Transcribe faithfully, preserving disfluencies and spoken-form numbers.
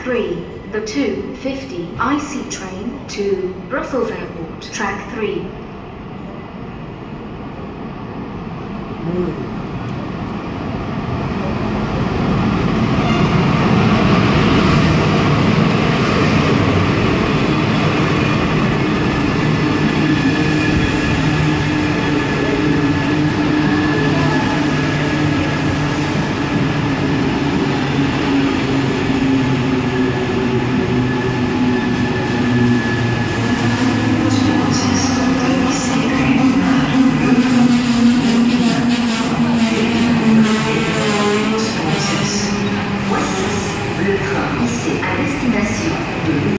three, the two fifty I C train to Brussels Airport. Track three. Mm.